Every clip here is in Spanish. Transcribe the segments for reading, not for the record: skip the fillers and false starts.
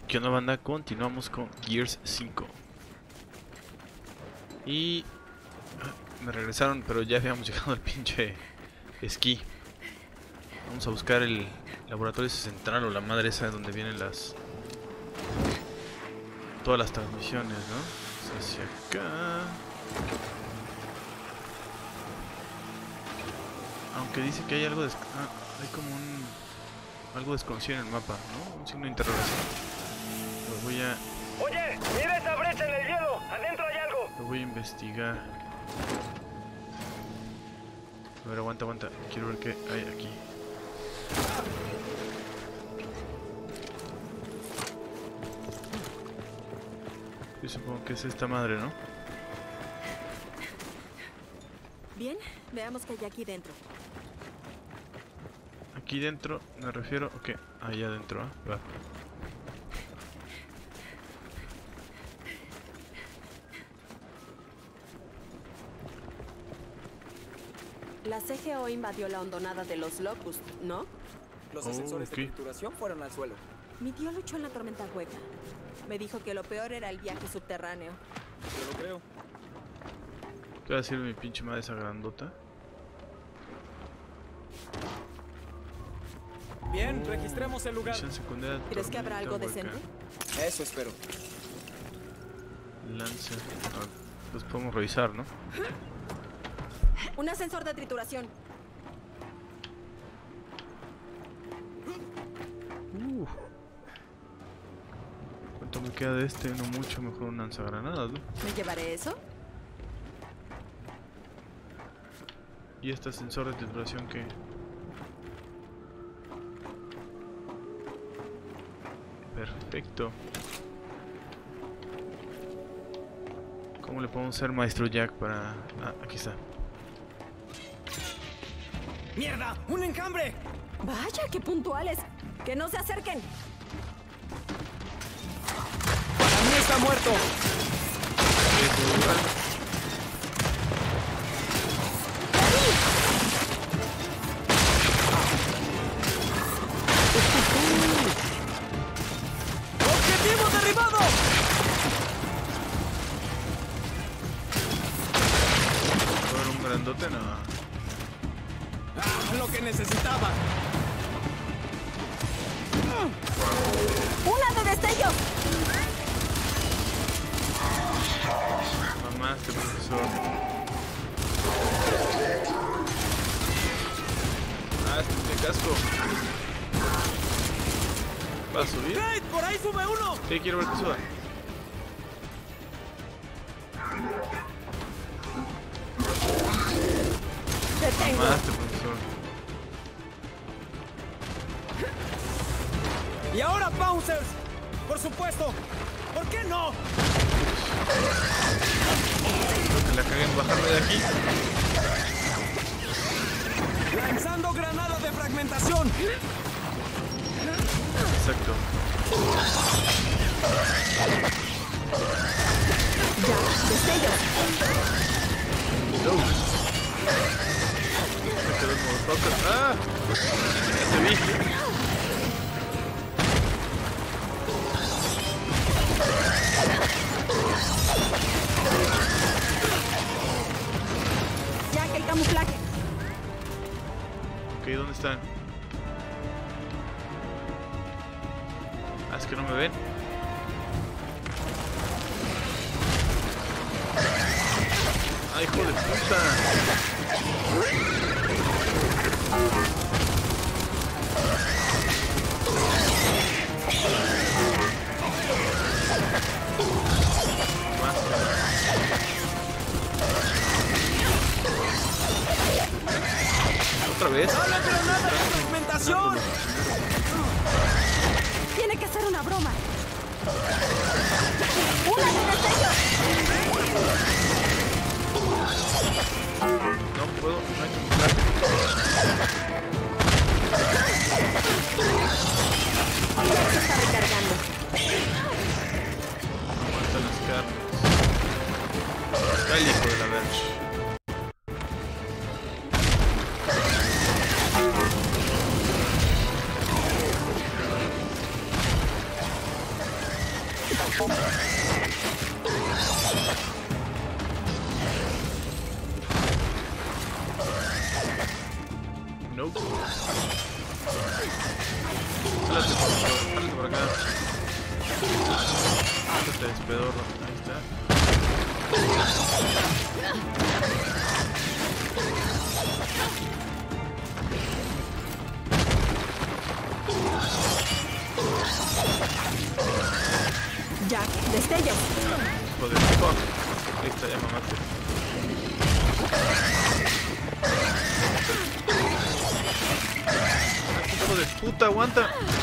¿Qué onda, banda? Continuamos con Gears 5. Y me regresaron, pero ya habíamos llegado al pinche esquí. Vamos a buscar el laboratorio central o la madre esa donde vienen todas las transmisiones, ¿no? Es hacia acá. Aunque dice que hay algo hay como algo desconocido en el mapa, ¿no? Un signo de interrogación. Lo voy a... Oye, mira esa brecha en el hielo. Adentro hay algo. Lo voy a investigar. A ver, aguanta. Quiero ver qué hay aquí. Yo supongo que es esta madre, ¿no? Bien, veamos qué hay aquí dentro. Aquí dentro me refiero... Ok, ahí adentro, ¿eh? Va. La CGO invadió la hondonada de los Locust, ¿no? Los ascensores ok. de trituración fueron al suelo. Mi tío luchó en la tormenta hueca. Me dijo que lo peor era el viaje subterráneo. Yo lo creo. ¿Qué va a decir mi pinche madre esa grandota? Bien, registremos el lugar. Misión secundaria, ¿Crees que habrá algo tormenta hueca. decente? Eso espero. Lanza. Pues podemos revisar, ¿no? Un ascensor de trituración. ¿Cuánto me queda de este? No mucho, mejor un lanzagranadas, ¿no? ¿Me llevaré eso? Y este ascensor de trituración que... Perfecto. ¿Cómo le podemos hacer, Maestro Jack, para...? Ah, aquí está. ¡Mierda! ¡Un encambre! Vaya, qué puntuales. Que no se acerquen. ¡Para mí está muerto! ¡Objetivo derribado! ¿Por un grandote? No. ¡Ah, lo que necesitaba! ¡Una de destello! Mamá, este profesor. Ah, este de casco. ¿Va a subir? ¡Great! ¡Por ahí sube uno! Sí, quiero ver que suba. ¡Detengo! Mamá, este profesor. ¡Y ahora Bouncers! ¡Por supuesto! ¿Por qué no? Creo que la cagué en bajarme de aquí. ¡Lanzando granada de fragmentación! Exacto. ¡Ya! ¡Destello! No. Me quedó el motherfucker. ¡Ah! Ya te vi. Jack, el camuflaje. Ok, ¿dónde están? Ah, es que no me ven. ¡Ay, hijo de puta! ¿Otra vez? ¡Dale granada de fragmentación! Tiene que ser una broma. ¡Una de destello! No puedo, no hay camuflaje. Ya se está recargando. Aguantan las carnes. Está el hijo de la verge. Nope. Jálate por acá. Jálate, despedorro. Ahí está. Jack, destello. Joder, fuck. Ahí está, ya mamaste. Hijo de puta, aguanta.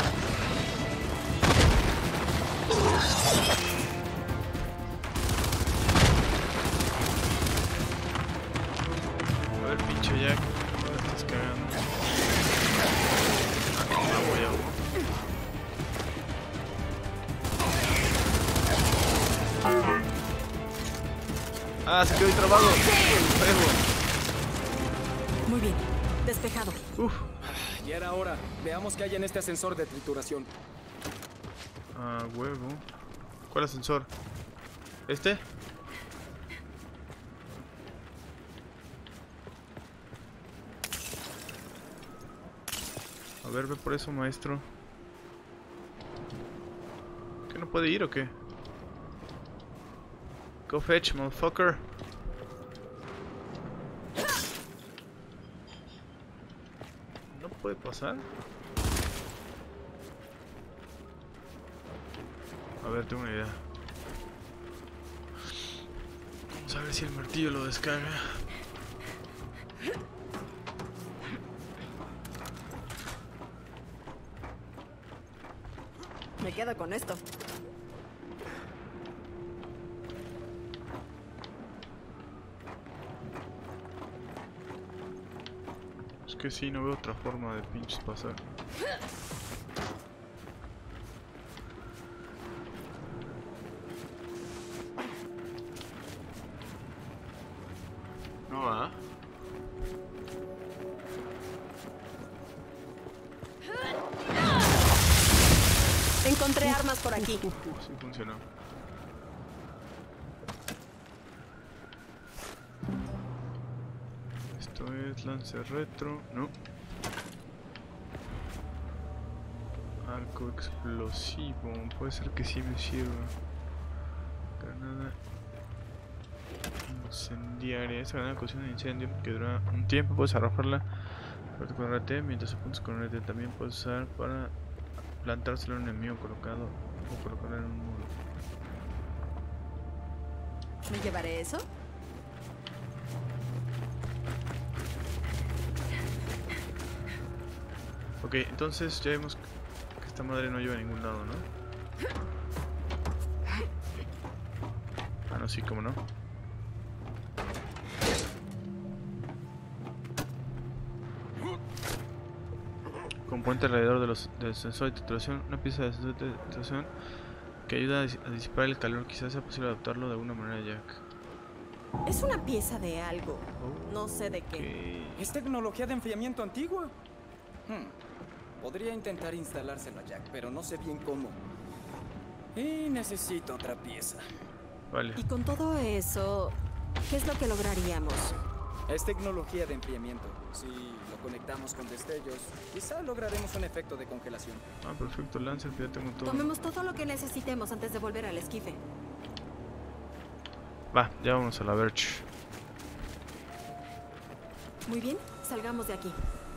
A ver, pinche Jack, no la estás cagando. Ah, no, voy a... Ah, se quedó ahí trabado. Juego. Muy bien, despejado. Uf. Ya era hora. Veamos qué hay en este ascensor de trituración. Ah, huevo. ¿Cuál ascensor? ¿Este? A ver, ve por eso, maestro. ¿Qué no puede ir o qué? Go fetch, motherfucker. ¿No puede pasar? A ver, tengo una idea. Vamos a ver si el martillo lo descarga. Me quedo con esto. Es que sí, no veo otra forma de pinches pasar. No va. Encontré armas por aquí. Sí funcionó. Esto es lance retro, no. Arco explosivo, puede ser que sí me sirva. Granada incendiaria, esta granada cocina de incendio que dura un tiempo, puedes arrojarla con RT mientras apuntas con RT. También puedes usar para plantárselo a un enemigo colocado o colocarlo en un muro. ¿Me llevaré eso? Ok, entonces ya vimos que esta madre no lleva a ningún lado, ¿no? Ah, no, sí, cómo no. Componente alrededor del sensor de titulación, una pieza de sensor de titulación que ayuda a disipar el calor. Quizás sea posible adaptarlo de alguna manera, Jack. Es una pieza de algo. No sé de qué. Es tecnología de enfriamiento antigua. Podría intentar instalárselo a Jack, pero no sé bien cómo. Y necesito otra pieza. Vale. Y con todo eso, ¿qué es lo que lograríamos? Es tecnología de enfriamiento. Si lo conectamos con destellos, quizá lograremos un efecto de congelación. Ah, perfecto, Lancer, ya tengo todo. Tomemos todo lo que necesitemos antes de volver al esquife. Va, ya vamos a la Verge. Muy bien, salgamos de aquí.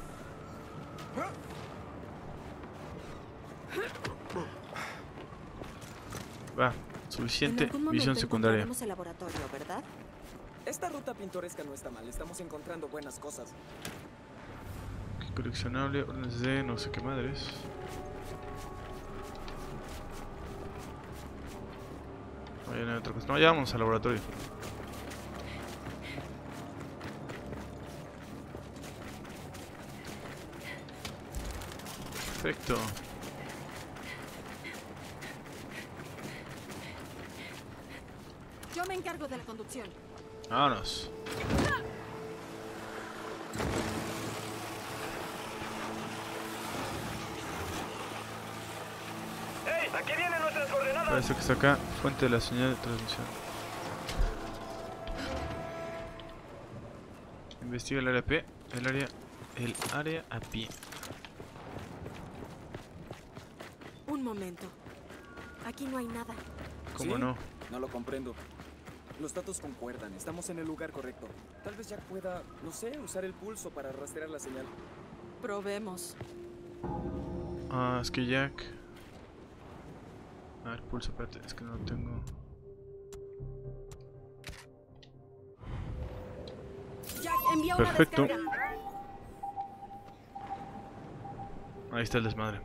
Va, suficiente En algún momento visión secundaria. encontraremos el laboratorio, ¿verdad? Esta ruta pintoresca no está mal. Estamos encontrando buenas cosas. Ok, coleccionable, órdenes de no sé qué madres. No, ya no hay otra cosa. No, ya vamos al laboratorio. Perfecto. Yo me encargo de la conducción. Vámonos. ¡Hey! ¡Aquí vienen nuestras coordenadas! Parece que está acá. Fuente de la señal de transmisión. Investiga el área P. El área a pie. Un momento. Aquí no hay nada. ¿Cómo ¿Sí? no? No lo comprendo. Los datos concuerdan, estamos en el lugar correcto. Tal vez Jack pueda, no sé, usar el pulso para rastrear la señal. Probemos. Ah, es que Jack... A ver, pulso, espérate, es que no lo tengo. Jack, envía Perfecto. una descarga. Ahí está el desmadre.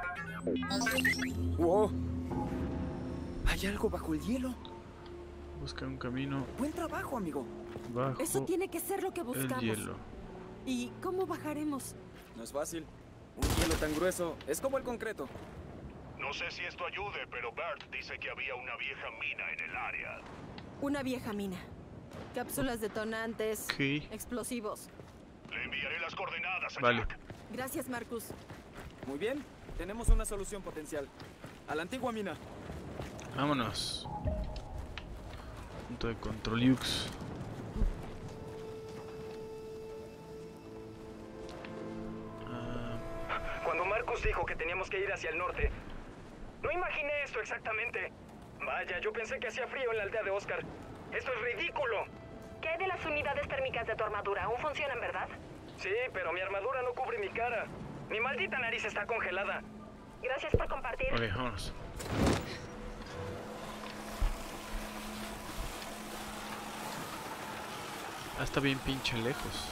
¡Wow! ¿Hay algo bajo el hielo? Busca un camino Buen trabajo, amigo. bajo Eso tiene que ser lo que el buscamos. hielo. ¿Y cómo bajaremos? No es fácil. Un hielo tan grueso es como el concreto. No sé si esto ayude, pero Bert dice que había una vieja mina en el área. Una vieja mina. Cápsulas detonantes. Ok. Explosivos. Le enviaré las coordenadas a Vale. Jack. Gracias, Marcus. Muy bien, tenemos una solución potencial. A la antigua mina. Vámonos. Punto de control Ux. Cuando Marcus dijo que teníamos que ir hacia el norte, no imaginé esto exactamente. Vaya, yo pensé que hacía frío en la aldea de Oscar. ¡Esto es ridículo! ¿Qué hay de las unidades térmicas de tu armadura? ¿Aún funcionan, verdad? Sí, pero mi armadura no cubre mi cara. Mi maldita nariz está congelada. Gracias por compartir. Ok, vámonos. Ah, está bien pinche lejos.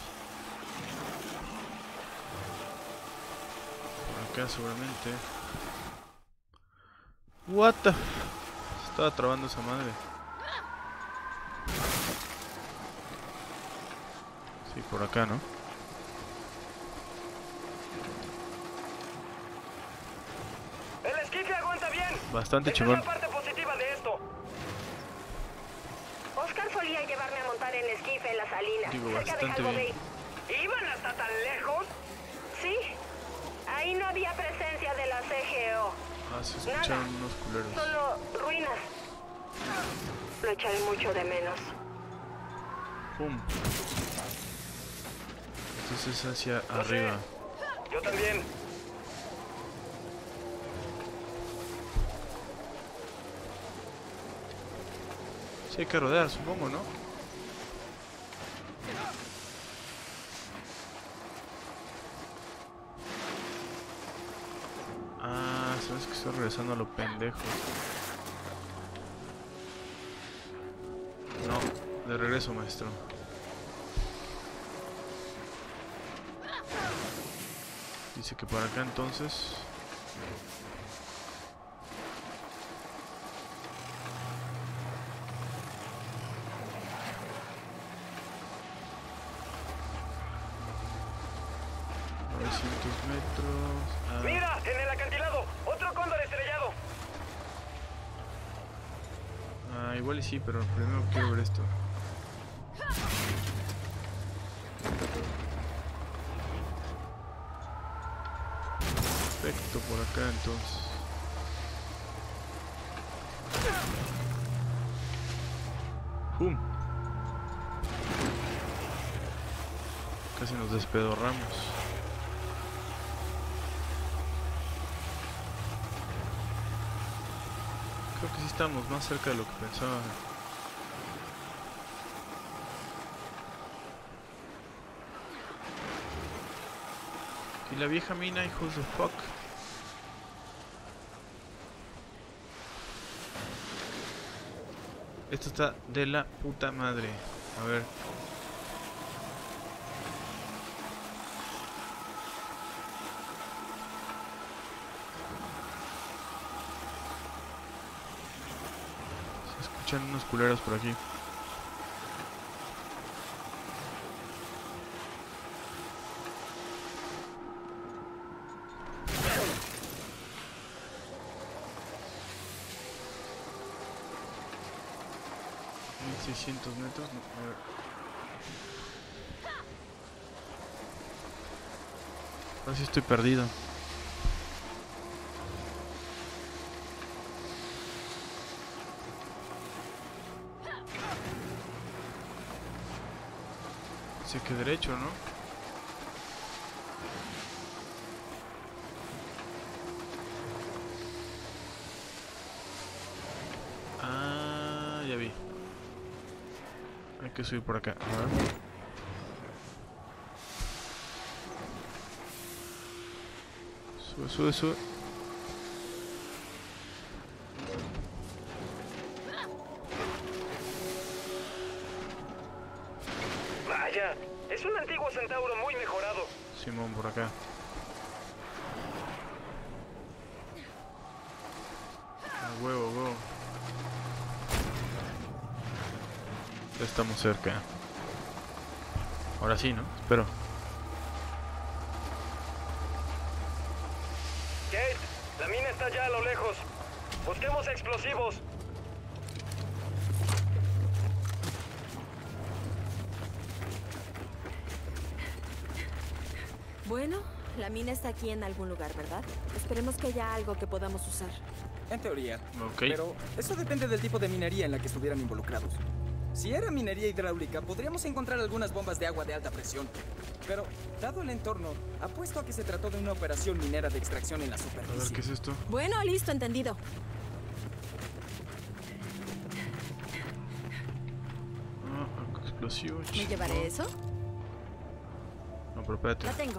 Por acá seguramente. What the... Estaba trabando esa madre. Sí, por acá, ¿no? El esquife aguanta bien. Bastante Esa chingón. es la parte positiva de esto. Oscar solía llevarme a montar en esquife en la salina, Digo, cerca de bastante Halvo bien. Bay. ¿Iban hasta tan lejos? Sí, ahí no había presencia de la CGO, Ah, se escucharon unos culeros. solo ruinas. Lo echaré mucho de menos. Pum. Entonces hacia arriba. Yo también. Sí, hay que rodear, supongo, ¿no? Ah, sabes que estoy regresando a lo pendejo. No, de regreso, maestro. Dice que por acá entonces. Metros. ¡Mira! ¡En el acantilado! ¡Otro cóndor estrellado! Ah, igual y sí, pero primero quiero ver esto. Perfecto, por acá entonces. ¡Pum! Casi nos despedorramos. Creo que sí estamos más cerca de lo que pensaba. Y la vieja mina, hijos de fuck. Esto está de la puta madre. A ver. Se escuchan unos culeros por aquí. $1600 metros. No, a ver. Ahora sí estoy perdido. Dice que derecho, ¿no? Ah, ya vi. Hay que subir por acá. A ver. Sube, sube, sube. Vaya, es un antiguo centauro muy mejorado. Simón, por acá. A huevo, huevo. Ya estamos cerca. Ahora sí, ¿no? Espero. Kate, la mina está ya a lo lejos. Busquemos explosivos. Bueno, la mina está aquí en algún lugar, ¿verdad? Esperemos que haya algo que podamos usar. En teoría. Ok. Pero eso depende del tipo de minería en la que estuvieran involucrados. Si era minería hidráulica, podríamos encontrar algunas bombas de agua de alta presión. Pero, dado el entorno, apuesto a que se trató de una operación minera de extracción en la A ver, superficie. ¿qué es esto? Bueno, listo, entendido. Ah, algo explosivo. ¿Me llevaré eso? No, pero espérate. La tengo.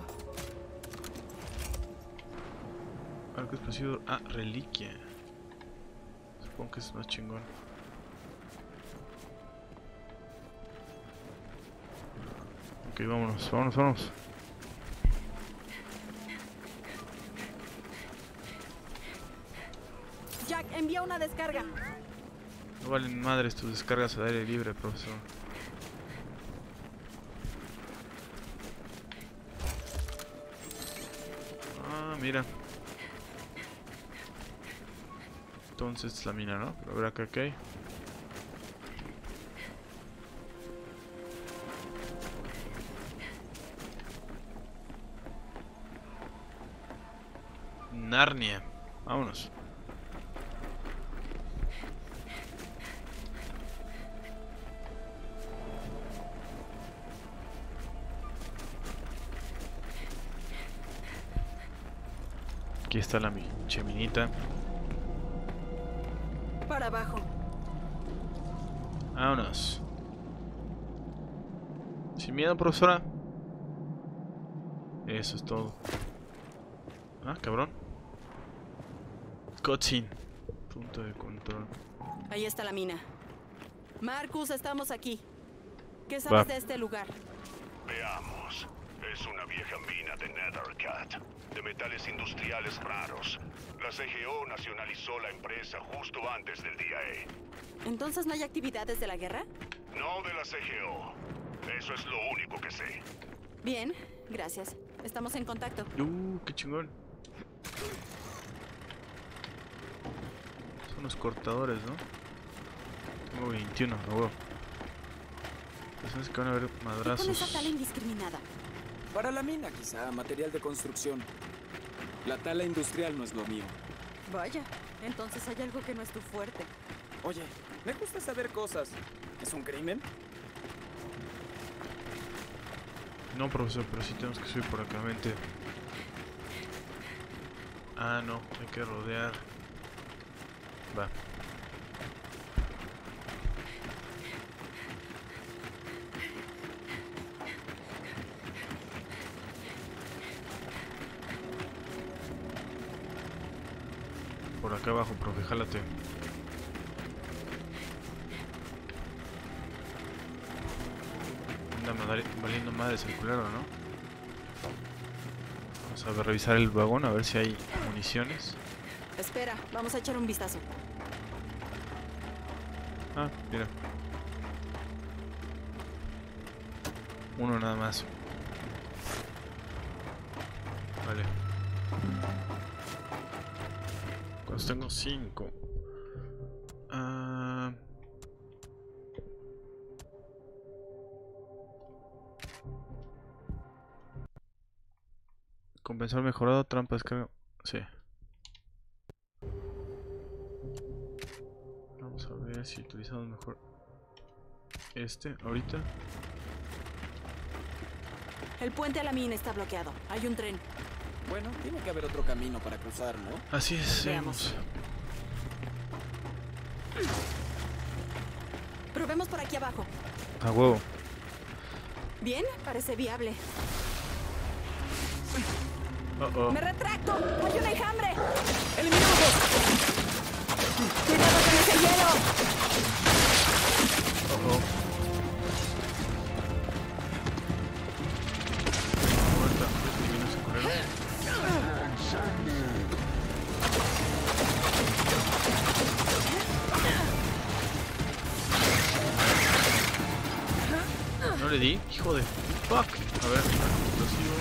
Algo explosivo. Ah, reliquia. Supongo que es más chingón. Ok, vámonos, vámonos, vámonos. Jack, envía una descarga. No valen madres tus descargas al aire libre, profesor. Ah, mira. Entonces la mina, ¿no? Pero a ver acá qué hay. Narnia. Vámonos. Aquí está la cheminita. Para abajo. Vámonos. Sin miedo, profesora. Eso es todo. Ah, cabrón. Cutscene. Punto de control. Ahí está la mina. Marcus, estamos aquí. ¿Qué sabes Va. de este lugar? Veamos. Es una vieja mina de Nethercat, de metales industriales raros. La CGO nacionalizó la empresa justo antes del día E. ¿Entonces no hay actividades de la guerra? No de la CGO. Eso es lo único que sé. Bien, gracias. Estamos en contacto. Qué chingón. Son los cortadores, ¿no? Tengo 21, a huevo. Personas que van a ver ¿Qué con esa madrazos. tala indiscriminada? Para la mina, quizá, material de construcción. La tala industrial no es lo mío. Vaya, entonces hay algo que no es tu fuerte. Oye, me gusta saber cosas. ¿Es un crimen? No, profesor, pero sí tenemos que subir por acá, vente. Ah, no, hay que rodear. Va. Por acá abajo, profe, jálate. Anda valiendo madre circular, ¿no? Vamos a revisar el vagón a ver si hay municiones. Espera, vamos a echar un vistazo. Ah, mira. Uno nada más. Vale. Pues tengo 5. Compensar mejorado, trampa descarga. Sí. Vamos a ver si utilizamos mejor este ahorita. El puente a la mina está bloqueado. Hay un tren. Bueno, tiene que haber otro camino para cruzar, ¿no? Así es, Veamos. Probemos por aquí abajo. A huevo. Bien, parece viable. Oh. ¡Me retracto! ¡Hay un enjambre! ¡Eliminamos! ¡Cuidado con ese hielo! Oh. Muerta, elimina ese culero. No le di, hijo de fuck. A ver, explosivo.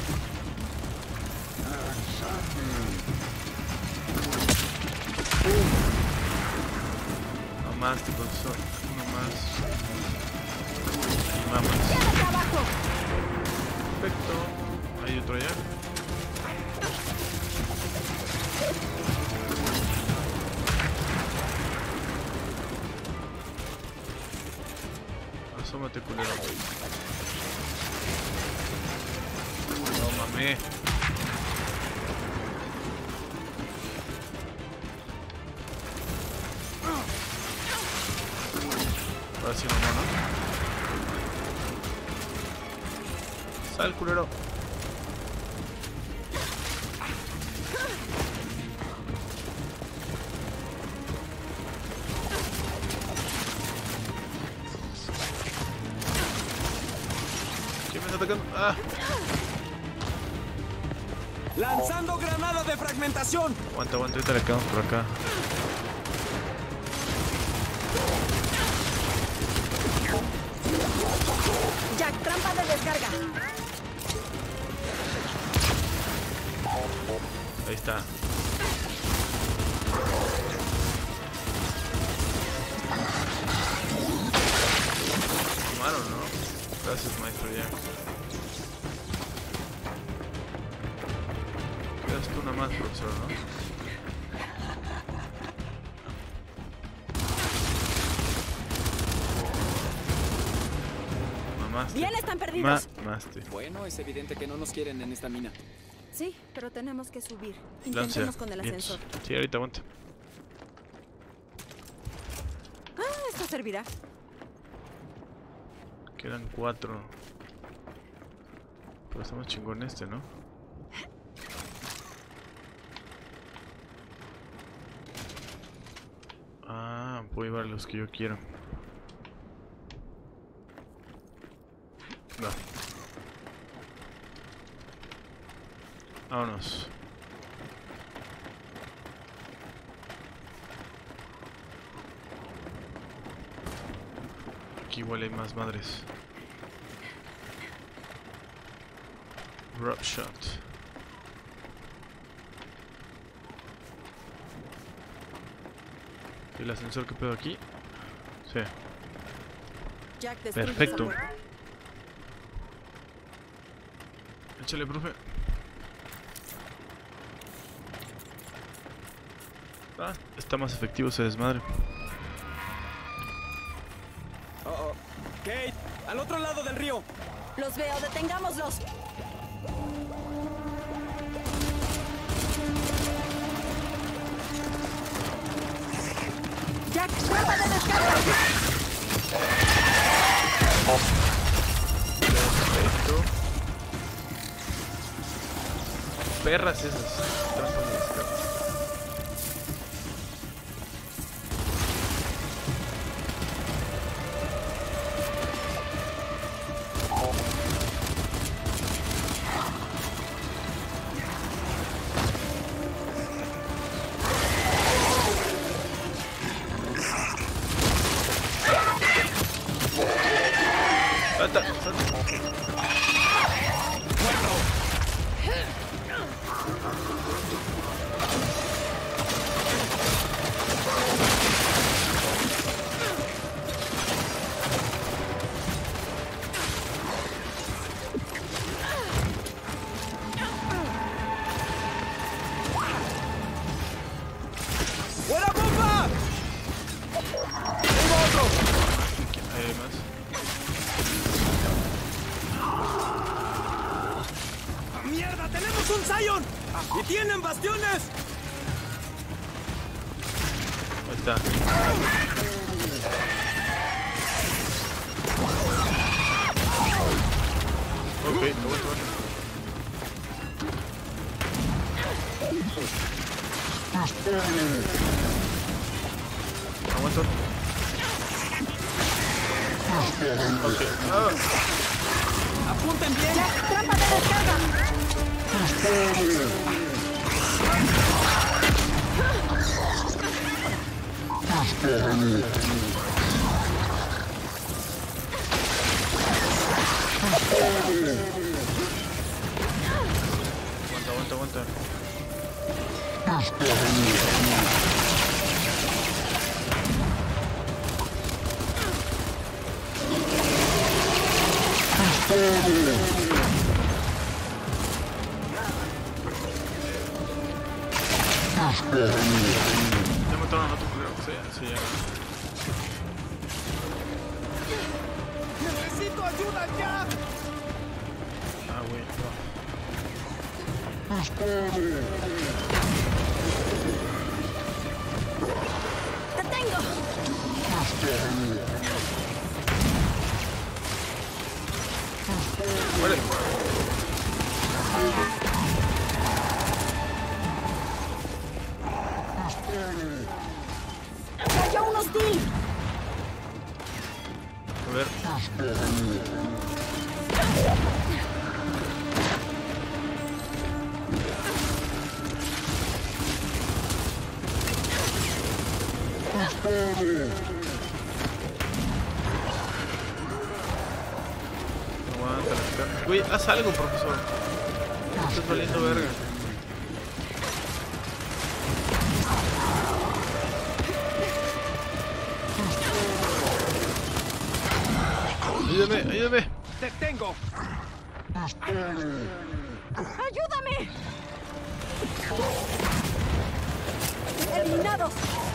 No más, tipo, uno más. Y mamas. ¡Acá abajo! Perfecto. Hay otro allá. Asómate, culero. No mames. Ahora sí, mamá, ¿no? Sal, culero. ¿Quién me está atacando? ¡Ah! ¡Lanzando granada de fragmentación! Aguanta, ahorita le quedamos por acá. Jack, trampa de descarga. Ahí está. Mamaron, ¿no? Gracias, maestro Jack. Quedas tú una más, profesor, ¿no? Mamaste. Bien, están perdidos. Mamaste. Bueno, es evidente que no nos quieren en esta mina. Sí, pero tenemos que subir. Lancia. Intentemos con el Vientos. ascensor. Sí, ahorita aguanta. Esto servirá. Quedan 4. Pero estamos chingón este, ¿no? Ah, puedo llevar los que yo quiero. Va. Vámonos. Aquí igual hay más madres. Drop shot. ¿Y el ascensor que pedo aquí? Sí. Jack, destruye Perfecto. esa puerta. Échale, profe. Ah, está más efectivo ese desmadre. Kate, al otro lado del río. Los veo, detengámoslos. Jack, trampa de descarga. Perfecto. Perras esas. Trampas de descarga. Salta, salta. ¡Buena bomba! Tengo otro. Hay más. ¡Y tienen bastiones! Ahí está. Ok, aguanta. Aguanto. Ok. Ah. ¡Apunten bien! ¡Trampa de descarga! Aguanta. Ya mataron a otro culero, sí, ya. ¡Necesito ayuda ya! Ah, güey, no. ¡Te tengo! Muere. ¡Cayó un hostil! A ver. Aguanta la cara. Güey, haz algo, profesor. Estás valiendo verga. Ayúdame. ¡Te tengo! ¡Ayúdame! ¡Eliminados!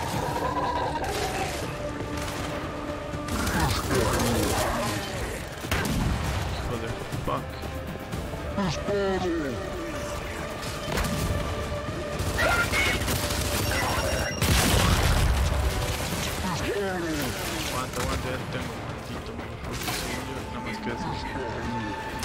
Motherfuck. Aguanta, ya tengo un maldito motherfucker. Según yo, nada más que eso.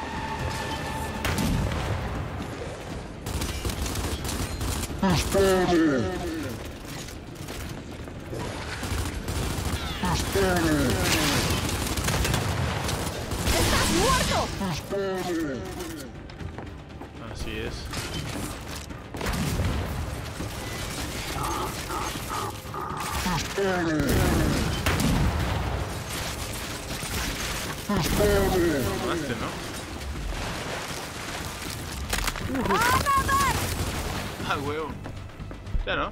¡Estás muerto! Así es. Tomaste, ¿no? ¡A nadar! Ah, huevo. Ya no.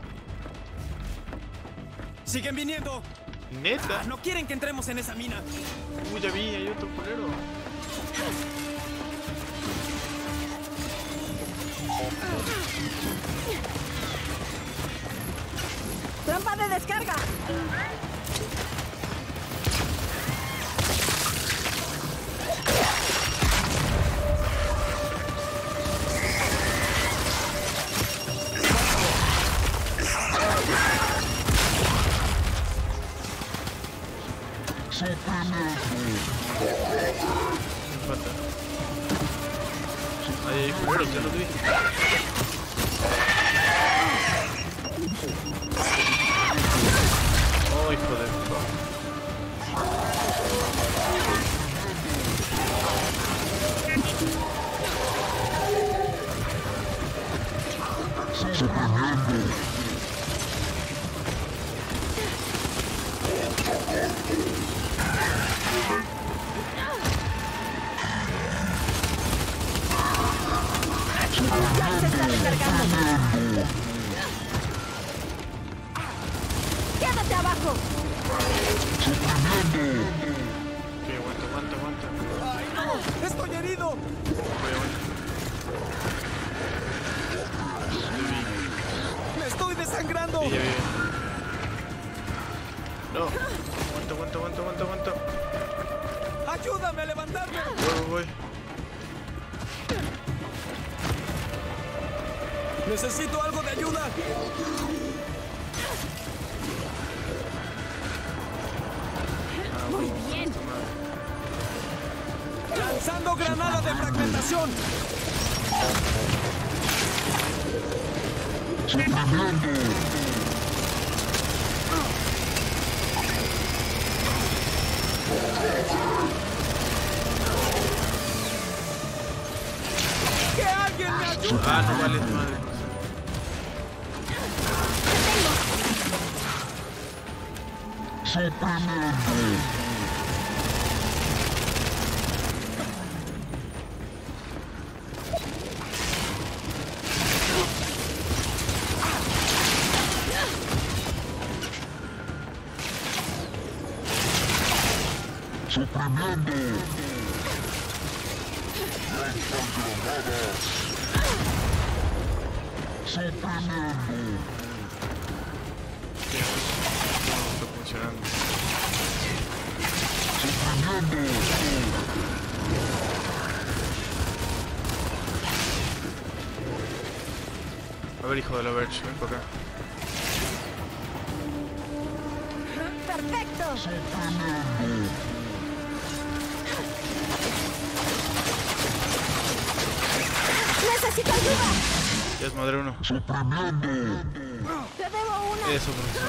¡Siguen viniendo! Neta. No quieren que entremos en esa mina. Ya vi, hay otro culero. ¡Trampa de descarga! Me falta. Ahí hay culeros, ya los vi. Oh, hijo de fuck. ¡Ya se está descargando! ¡Quédate abajo! Ok, aguanta. ¡Ay, no! ¡Estoy herido! Voy, aguanta. ¡Me estoy desangrando! Sí, ya vi. No. Aguanta. ¡Ayúdame a levantarme! Voy. ¡Necesito algo de ayuda! Muy bien. ¡Lanzando granada de fragmentación! ¡Que alguien me ayude! Ah, no vale madre. No está funcionando. A ver, hijo de la Verge, ven para acá. ¡Perfecto! ¡Necesito ayuda! Ya es madre uno. ¡Te debo una! Eso, profesor.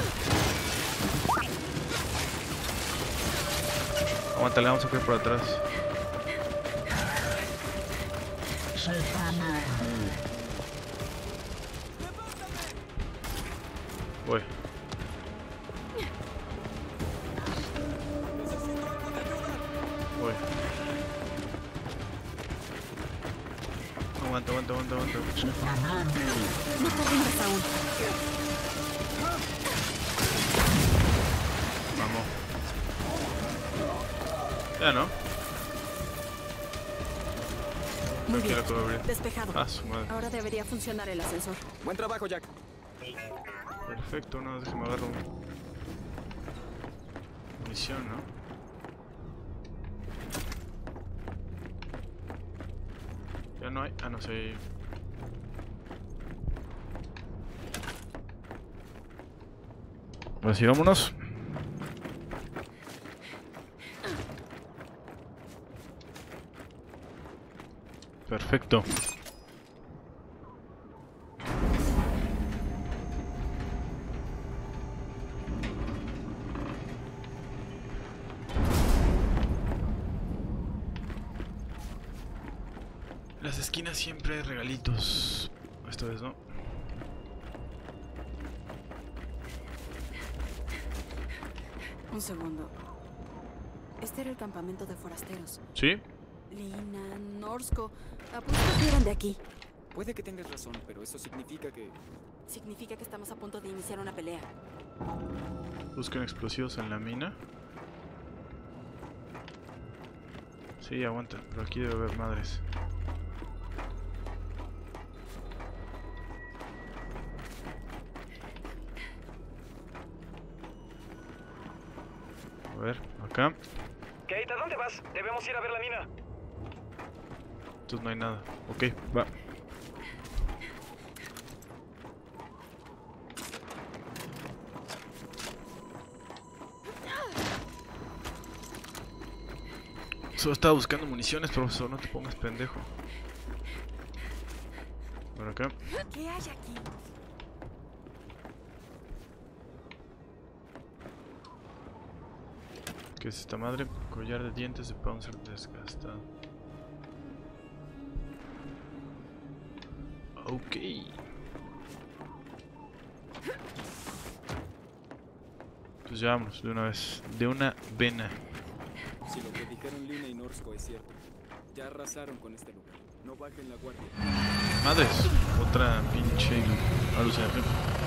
Aguanta, le vamos a caer por atrás. Voy. Voy. Aguanta. No te rindas aún. Vamos. Ya no. Muy Aquí bien. la puedo abrir. Despejado. Ah, su madre. Ahora debería funcionar el ascensor. Buen trabajo, Jack. Perfecto, no, déjame agarrar munición, ¿no? Ya no hay. Ah, no sé. Ahora sí, vámonos. Perfecto. Las esquinas siempre hay regalitos. Esta vez no. Un segundo. Este era el campamento de forasteros. ¿Sí? Lina, Norsko. Apuesto que eran de aquí. Puede que tengas razón, pero eso significa que... Significa que estamos a punto de iniciar una pelea. Buscan explosivos en la mina. Sí, aguanta, pero aquí debe haber madres. A ver, acá. Kate, ¿a dónde vas? Debemos ir a ver la mina. Entonces no hay nada. Ok, va. Solo estaba buscando municiones, profesor, no te pongas pendejo. Por acá. ¿Qué hay aquí? ¿Qué es esta madre? Collar de dientes de Pouncer desgastado. Ok. Pues ya vámonos de una vez. De una vena. Si lo que dijeron Lina y Norsko es cierto, ya arrasaron con este lugar. No bajen la guardia. Madres. Otra pinche alucinación.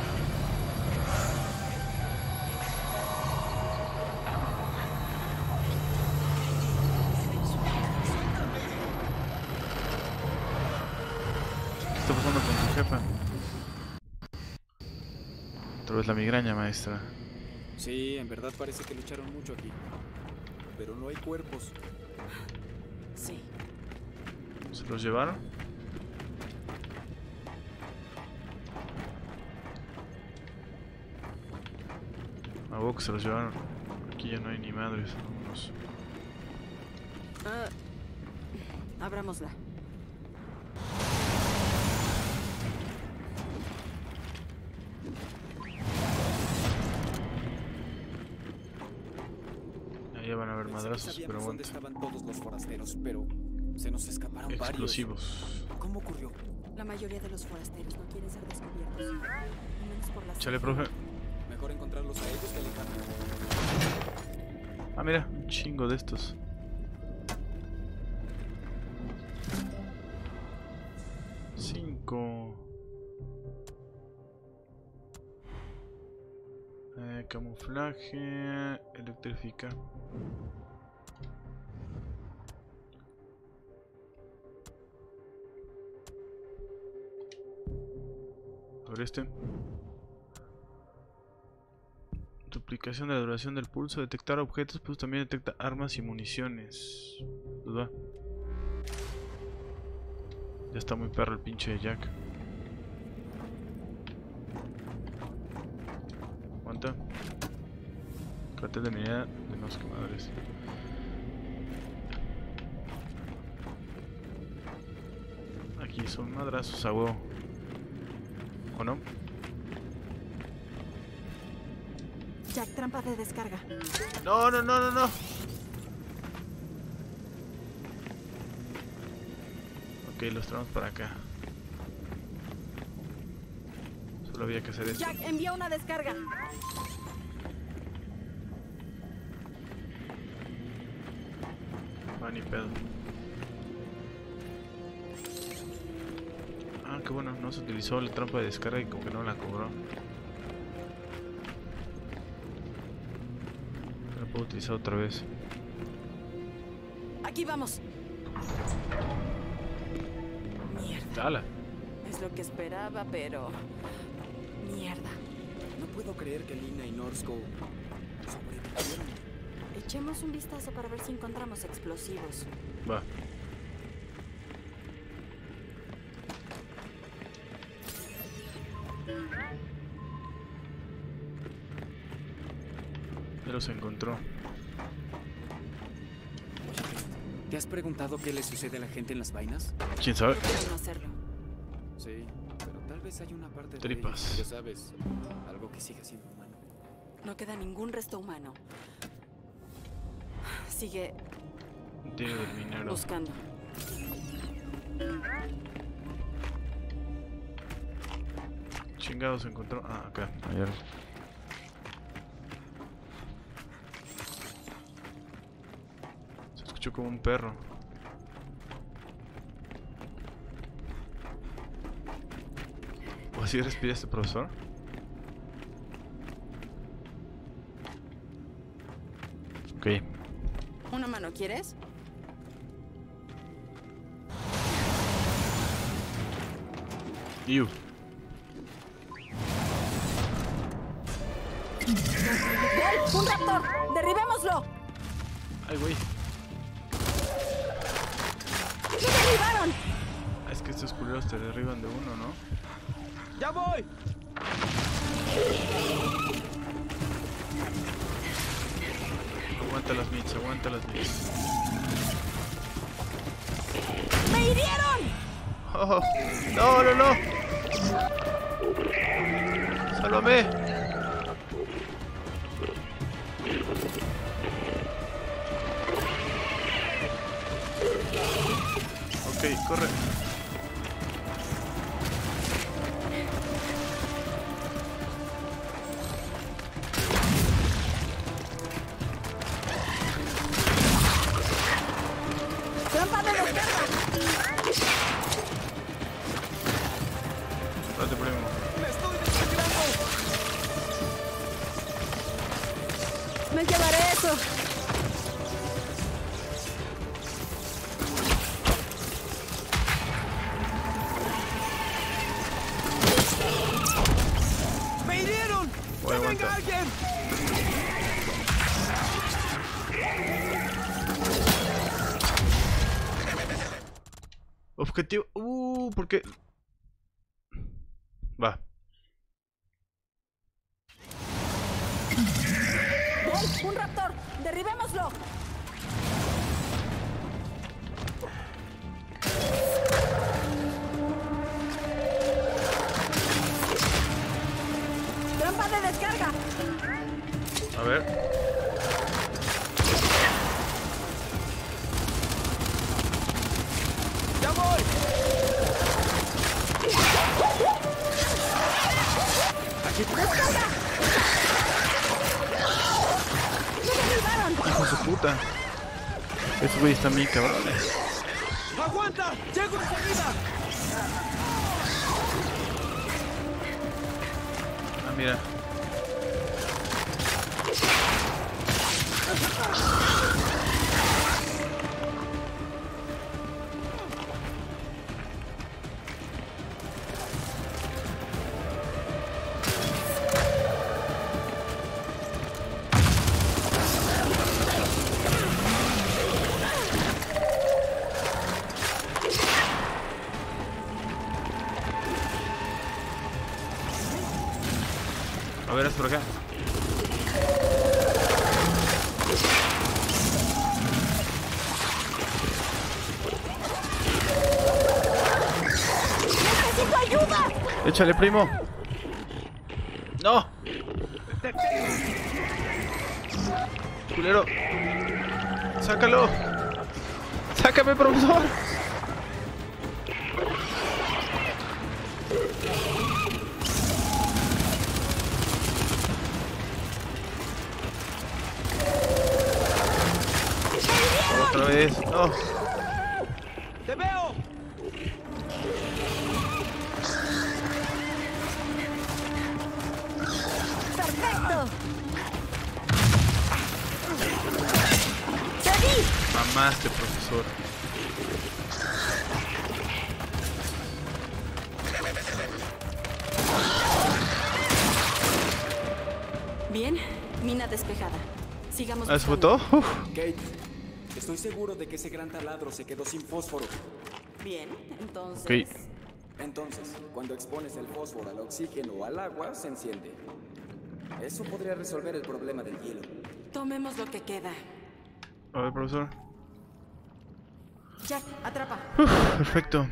¿Qué está pasando con tu jefa? Otra vez la migraña, maestra. Sí, en verdad parece que lucharon mucho aquí. Pero no hay cuerpos. Sí. ¿Se los llevaron? huevo que se los llevaron. Aquí ya no hay ni madres. Vámonos. Abrámosla. Ahí van a haber madrazos, pero dónde aguanta. estaban todos los forasteros, pero se nos escaparon Explosivos. varios. ¿Cómo ocurrió? La mayoría de los forasteros no quieren ser descubiertos. Al menos por las... Chale, profe. Mejor encontrarlos a ellos que alejarnos. Ah, mira, un chingo de estos. Camuflaje, electrifica. Sobre este. Duplicación de la duración del pulso. Detectar objetos, pues también detecta armas y municiones. Pues va. Ya está muy perro el pinche Jack. Aguanta. Cartel de mirada de más que madres. Aquí son madrazos a huevo. ¿O no? Jack, trampa de descarga. No, no, no, no, no. Ok, los traemos para acá. Solo había que hacer esto. Jack, envía una descarga. Ah, ni pedo. Ah, qué bueno, no se utilizó la trampa de descarga y como que no la cobró. La puedo utilizar otra vez. Aquí vamos. Mierda. ¡Hala! Es lo que esperaba, pero... Mierda. No puedo creer que Lina y Norsko sobrevivieron. Echemos un vistazo para ver si encontramos explosivos. Va. Ya los encontró. ¿Te has preguntado qué le sucede a la gente en las vainas? ¿Quién sabe? Prefiero no hacerlo. Sí, pero tal vez hay una parte de Tripas. ellos, ya sabes, algo que sigue siendo humano. No queda ningún resto humano. Sigue Tiro del minero. buscando. Chingados encontró. Ah, acá. Ayer. Se escuchó como un perro. ¿O así respira este profesor? Ok. ¿Una mano quieres? Iu. ¡Un raptor! ¡Derribémoslo! Ay, güey. ¡Lo derribaron! Es que estos culeros te derriban de uno, ¿no? ¡Ya voy! Aguanta las mits, aguanta las mits. ¡Me hirieron! Oh, no, no, no. Sálvame. Ok, corre. ¡Trampa de descarga! Date primo. ¡Me estoy desangrando! ¡Me llevaré eso! ¡Me hirieron! Voy, ¡Que aguanta. venga alguien! Objetivo. ¿Por qué? Va. él! ¡Un raptor! ¡Derribémoslo! ¡Trampa de descarga! A ver. ¡Ya voy! ¡Aquí! ¡Descarga! ¡Me derribaron! Hijo de su puta. Estos güeyes están bien cabrones. ¡Aguanta! ¡Llego enseguida! Ah, mira. A ver, es por acá. ¡Necesito ayuda! Échale, primo. No. Culero. Sácalo. Sácame, profesor. Otra vez. No. ¡Te veo! ¡Perfecto! ¡Seguí! Mamaste, profesor. Bien, mina despejada. Sigamos. ¿Eso fue buscando. todo? Uf. Kate, estoy seguro de que ese gran taladro se quedó sin fósforo. Bien, entonces. Ok. Entonces, cuando expones el fósforo al oxígeno o al agua, se enciende. Eso podría resolver el problema del hielo. Tomemos lo que queda. A ver, profesor. Jack, atrapa. Uf, perfecto.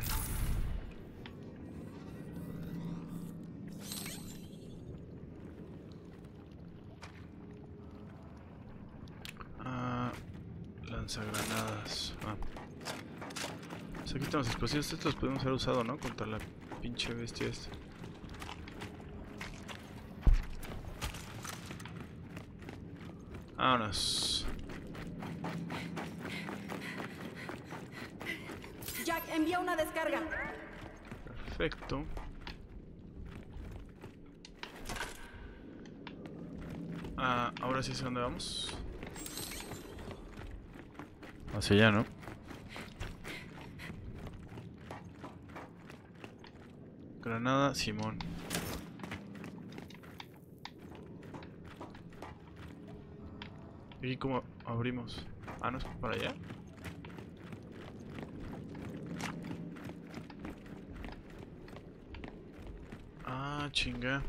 Lanzagranadas. Pues aquí tenemos explosivos. Estos los podemos haber usado, ¿no? Contra la pinche bestia esta. Vámonos. Jack, envía una descarga. Perfecto. Ahora sí sé dónde vamos. Hacia allá, ¿no? Granada, Simón. ¿Y cómo abrimos? Ah, ¿no es para allá? Ah, chinga.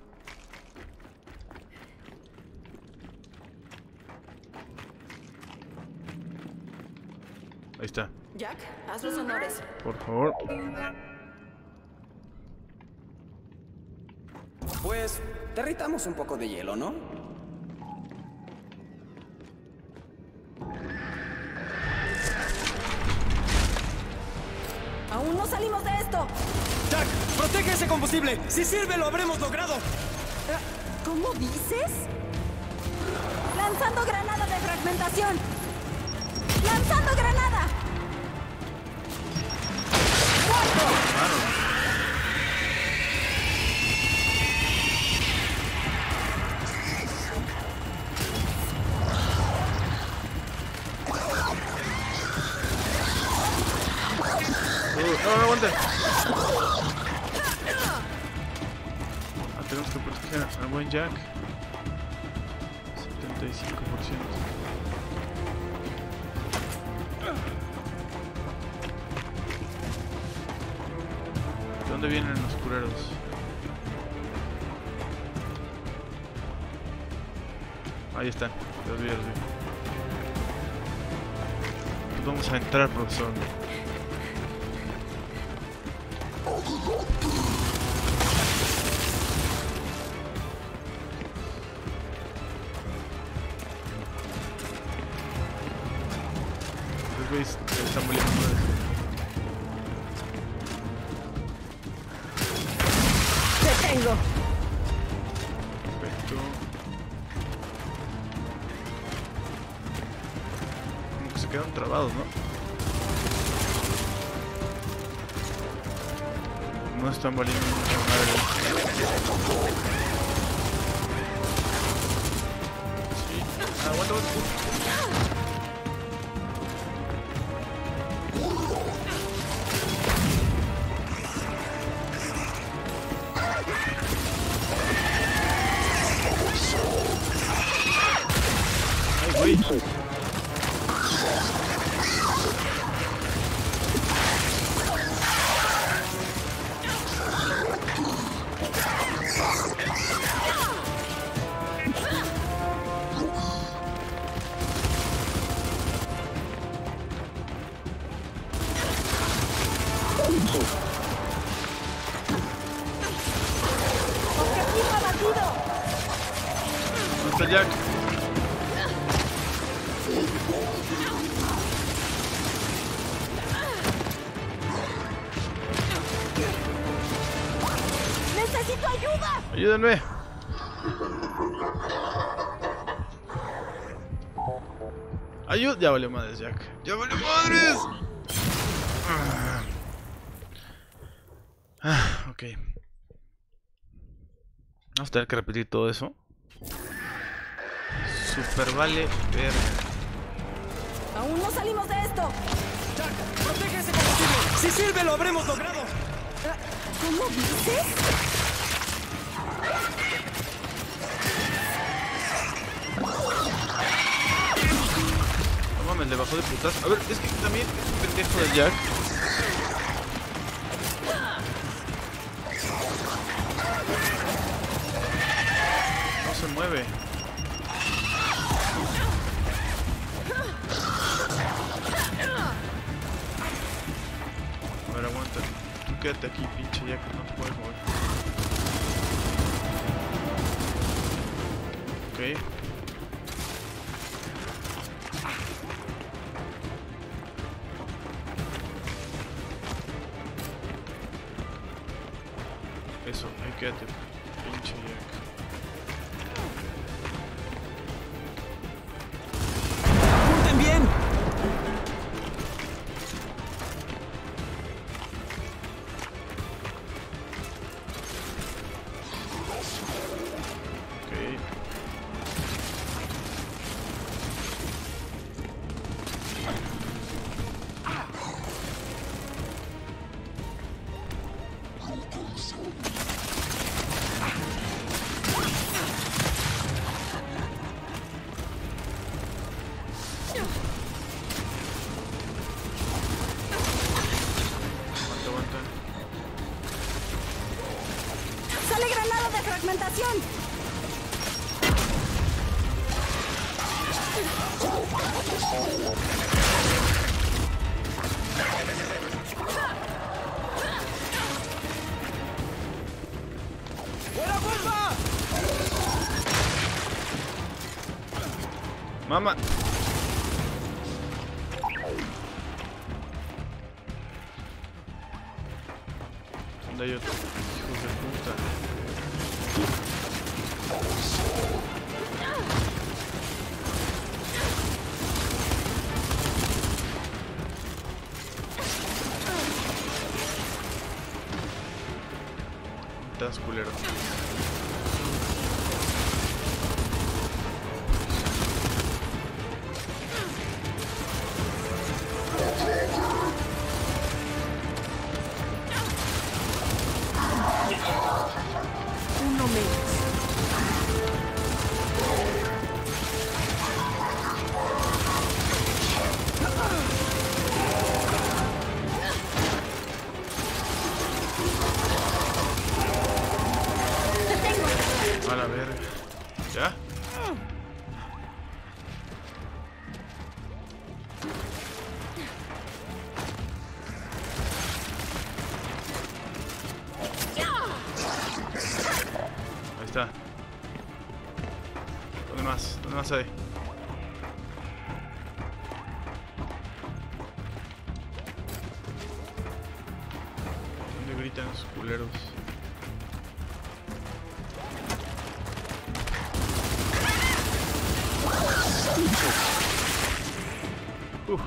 Ahí está. Jack, haz los honores. Por favor. Pues, derritamos un poco de hielo, ¿no? Aún no salimos de esto. ¡Jack! ¡Protege ese combustible! ¡Si sirve, lo habremos logrado! ¿Cómo dices? Lanzando granada de fragmentación. ¡Lanzando granada! No, aguanta. Tenemos que proteger al buen Jack. 75%. ¿De dónde vienen los cureros? Ahí está, los vi. Pues vamos a entrar, profesor. Los güeyes están volviendo madres. ¡Te tengo! Perfecto. Como que se quedan trabados, ¿no? No están valiendo mucha madre. Sí. Aguanta. Ay, güey. ¡Objetivo abatido! ¿Dónde está Jack? ¡Necesito ayuda! Ayúdenme. Ya valió madres, Jack. ¡Ya valió madres! Ok. Vamos a tener que repetir todo eso. Super vale verga. ¡Aún no salimos de esto! ¡Jack! ¡Protege ese combustible! ¡Si sirve, lo habremos logrado! ¿Cómo dices? No mames, le bajó de putas. A ver, es que también es pendejo del Jack. No se mueve. A ver, aguanta. Tú quédate aquí, pinche Jack, no te puedes mover. Ok. Eso, ahí quédate, pinche Jack. ¡Apunten bien! Ok. Aguanta. ¡Sale granada de fragmentación! ¡Fuera bomba! Mamá. ¿Dónde hay otro? Hijos de puta. Estás culero. Uno menos. más hay? ¿Dónde gritan esos culeros? Uf.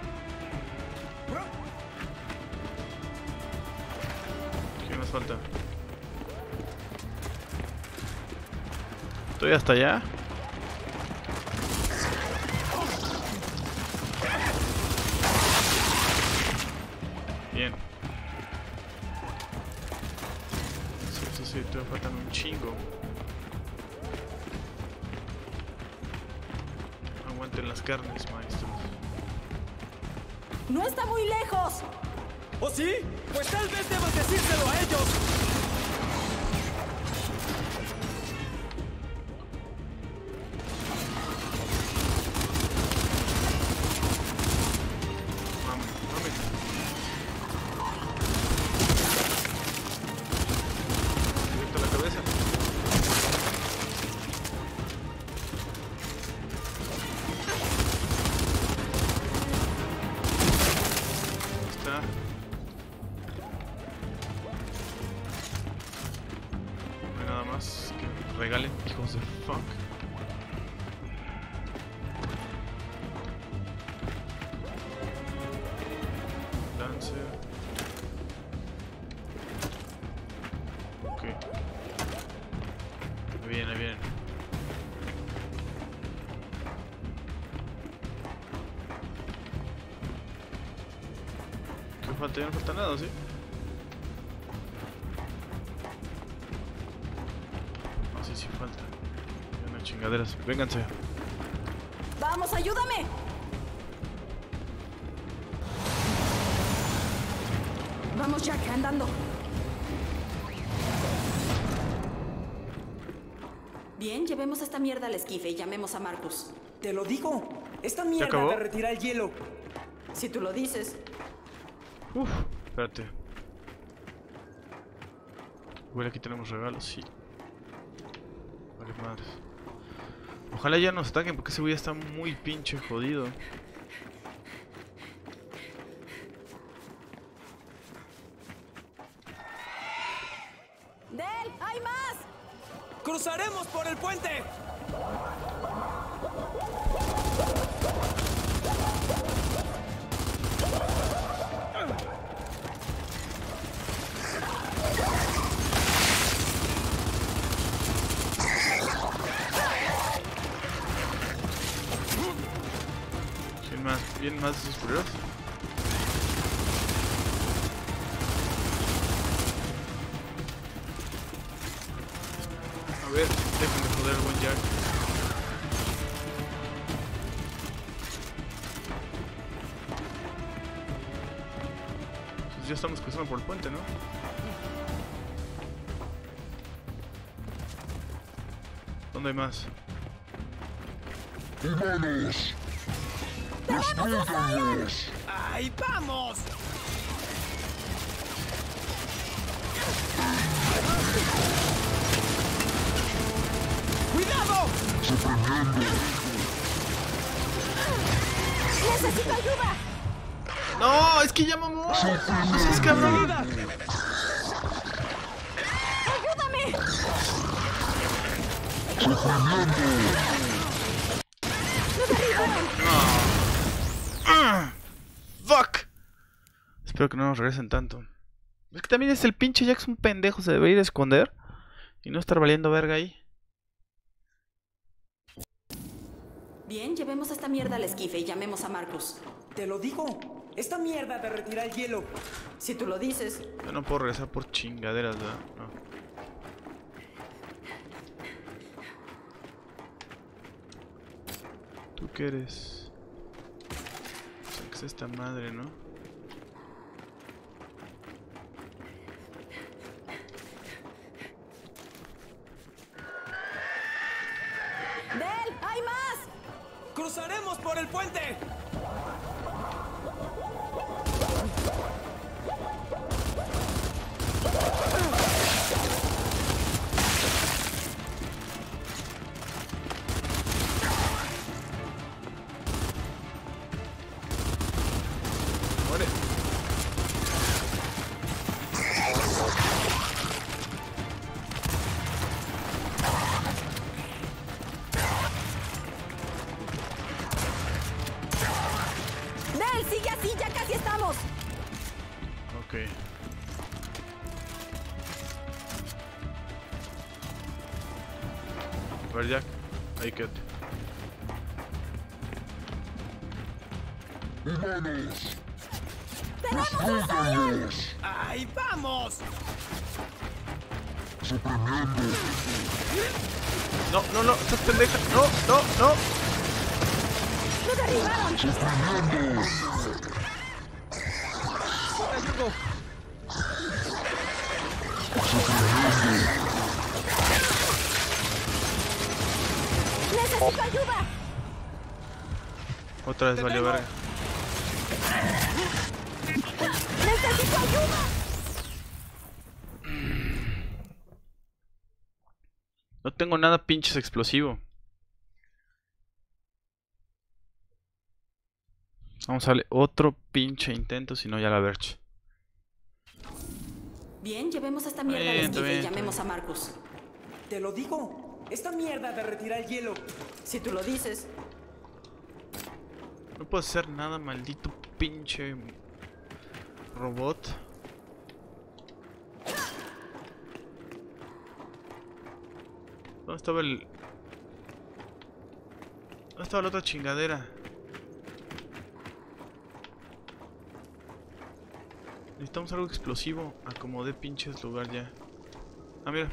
¿Qué más falta? ¿Estoy hasta allá? Bien. Sí, todavía faltan un chingo. Aguanten las carnes, maestros. ¡No está muy lejos! ¿Oh, sí? Pues tal vez debas decírselo a ellos. Mames. Directo a la cabeza. Está. No hay nada más que regalen, hijos de fuck. Lancer. Ok. Ahí vienen, ahí vienen. ¿Qué falta? Ya no falta nada, ¿sí? Ah, sí falta. Hay unas chingaderas. Vénganse. ¡Vamos, ayúdame! Vamos, Jack, andando. Bien, llevemos esta mierda al esquife y llamemos a Marcus. Te lo digo. Esta mierda acabó? derretirá el hielo. Si tú lo dices. Uf, espérate. Igual aquí tenemos regalos, sí. Vale, madres. Ojalá ya nos ataquen porque ese güey está muy pinche jodido. ¡Del! ¡Hay más! ¡Cruzaremos por el puente! ¿Vienen más de esos culeros? A ver, déjenme joder al buen Jack. Pues ya estamos cruzando por el puente, ¿no? ¿Dónde hay más? ¡Humanos! ¡Destruyanlos! ¡Ahí vamos! ¡Cuidado! ¡Necesito ayuda! ¡No! ¡Es que ya mamó! ¡No seas cabrón! ¡Ayúdame! ¡Fuck! Espero que no nos regresen tanto. Es que también es el pinche Jack, un pendejo. Se debería ir a esconder y no estar valiendo verga ahí. Bien, llevemos esta mierda al esquife y llamemos a Marcus. Te lo digo. Esta mierda derretirá el hielo. Si tú lo dices. Yo no puedo regresar por chingaderas, ¿verdad? No. ¿Tú qué eres? O sea, que es esta madre, ¿no? ¡Del! ¡Hay más! ¡Cruzaremos por el puente! sigue así, ya casi estamos. Ok. A ver, Jack. Ahí quédate. ¡Tenemos un Zion! ¡Ahí vamos! No, no, no, estás pendeja. No, no, no. ¡Lo derribaron! ¡Te ayudo! ¡Necesito ayuda! Otra vez valió verga. ¡Necesito ayuda! No tengo nada pinches explosivo. Vamos a darle otro pinche intento, si no ya la verge. Bien, llevemos esta mierda al Bien, esquife y bien, llamemos a Marcus. Te lo digo. Esta mierda derretirá el hielo. Si tú lo dices. No puedo hacer nada, maldito pinche robot. ¿Dónde estaba el...? ¿Dónde estaba la otra chingadera? Necesitamos algo explosivo. Acomodé pinches lugar ya. Ah, mira.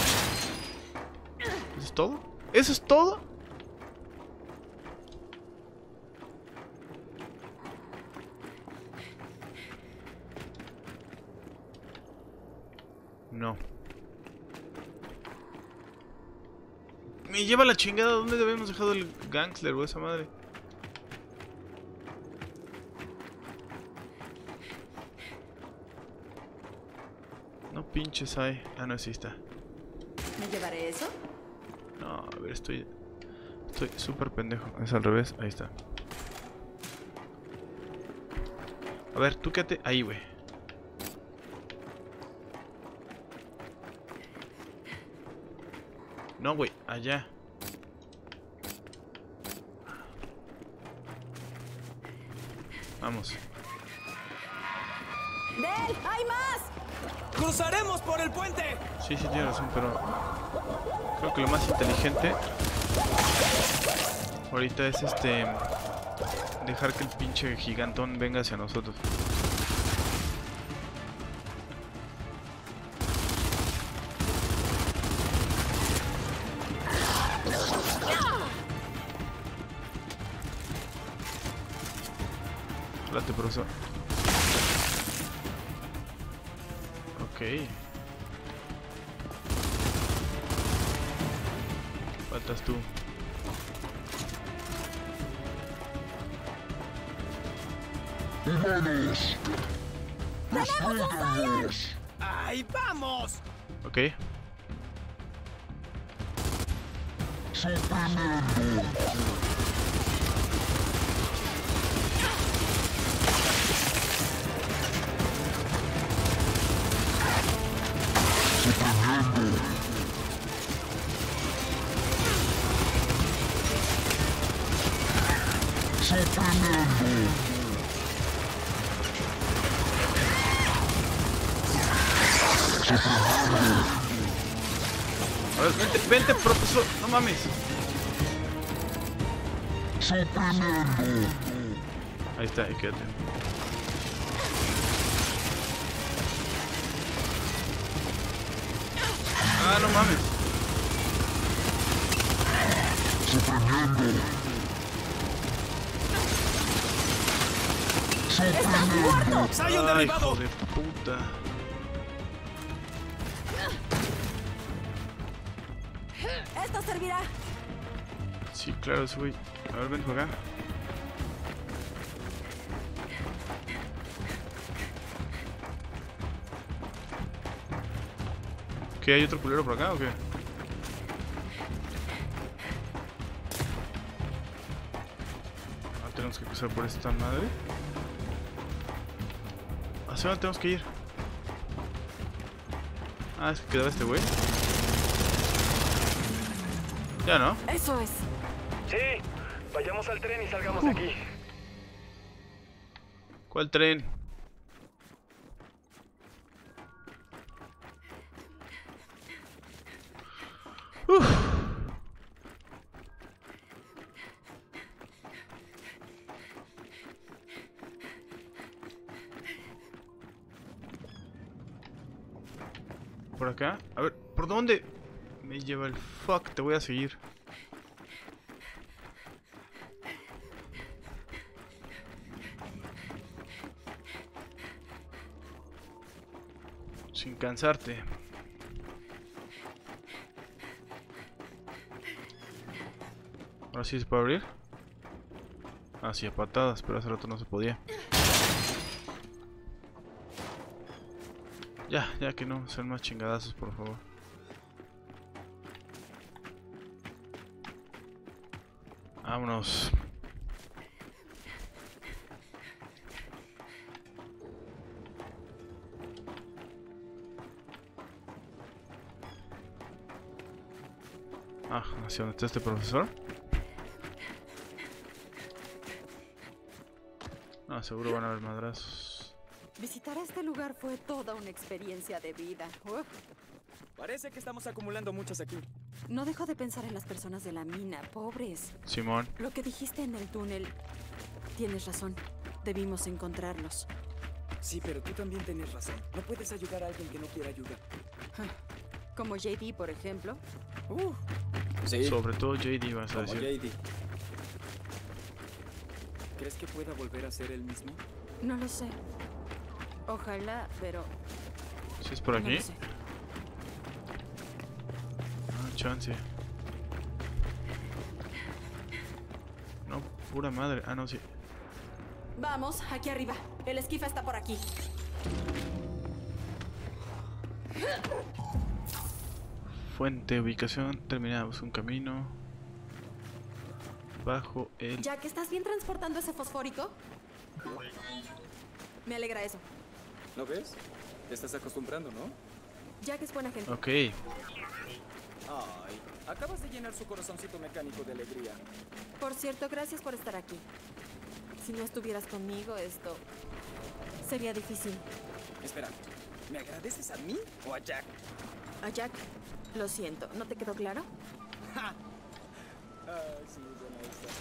¿Eso es todo? ¿Eso es todo? No. Me lleva la chingada. ¿Dónde habíamos dejado el gangster o esa madre? No pinches hay. Ah, no, sí está. ¿Me llevaré eso? No, a ver, estoy súper pendejo. Es al revés. Ahí está. A ver, tú quédate ahí, güey. No, güey, allá. Vamos. ¡Del! ¡Hay más! ¡Cruzaremos por el puente! Sí, sí, tiene razón, pero creo que lo más inteligente ahorita es dejar que el pinche gigantón venga hacia nosotros. Espérate, profesor. Ok. Faltas tú. ¡Humanos! ¡Destruídos! ¡Ahí vamos! Ok. ¡Suprimiendo! A ver, vente, vente, profesor. No mames. Ahí está, ahí quédate. Ah, no mames. ¡Estás muerto! ¡Zion Ay, derribado! hijo de puta. ¡Esto servirá! Sí, claro, ese güey. A ver, ven por acá. ¿Qué? ¿Hay otro culero por acá o qué? Ah, tenemos que cruzar por esta madre. ¿Hacia dónde tenemos que ir? Ah, es que quedaba este güey. Ya no. Eso es. Sí, vayamos al tren y salgamos de aquí. ¿Cuál tren? ¿Por acá? A ver, ¿por dónde? Me lleva el fuck, te voy a seguir. Sin cansarte. Ahora sí se puede abrir. Ah, sí, a patadas, pero hace rato no se podía. Ya que no, sean más chingadazos, por favor. Vámonos. Ah, ¿hacia dónde está este profesor? Ah, seguro van a haber madrazos. Visitar este lugar fue toda una experiencia de vida. Uf. Parece que estamos acumulando muchos aquí. No dejo de pensar en las personas de la mina, pobres. Simón. Lo que dijiste en el túnel, tienes razón. Debimos encontrarlos. Sí, pero tú también tienes razón. No puedes ayudar a alguien que no quiere ayuda. Como JD, por ejemplo. Sí. Sobre todo JD, vas a Como decir. JD. ¿Crees que pueda volver a ser el mismo? No lo sé. Ojalá, pero ¿Sí es por no aquí? lo sé. Ah, chance. No, pura madre. Ah, no, sí. Vamos, aquí arriba. El esquife está por aquí. Fuente, ubicación, terminamos un camino. Bajo el... Jack, ¿estás bien transportando ese fosfórico? Me alegra eso. ¿No ves? Te estás acostumbrando, ¿no? Jack es buena gente. Ok. Ay, acabas de llenar su corazoncito mecánico de alegría. Por cierto, gracias por estar aquí. Si no estuvieras conmigo, esto sería difícil. Espera, ¿me agradeces a mí o a Jack? A Jack, lo siento, ¿no te quedó claro? Sí, buena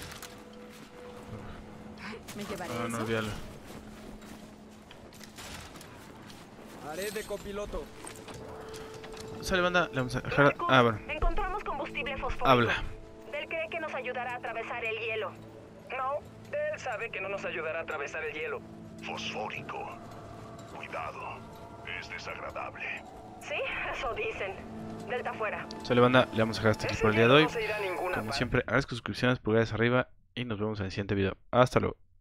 esta. Me llevaré Ah, no, eso. olvídalo. Haré de copiloto. Sale, banda, le vamos a dejar... Ah, bueno. Encontramos combustible fosfórico. Habla. Él cree que nos ayudará a atravesar el hielo. No, él sabe que no nos ayudará a atravesar el hielo. Fosfórico. Cuidado. Es desagradable. Sí, eso dicen. Delta fuera. Sale, banda, le vamos a dejar hasta aquí Ese por el día de hielo hoy. no se irá a ninguna Como parte. siempre, agradezco suscripciones, pulgares arriba y nos vemos en el siguiente video. Hasta luego.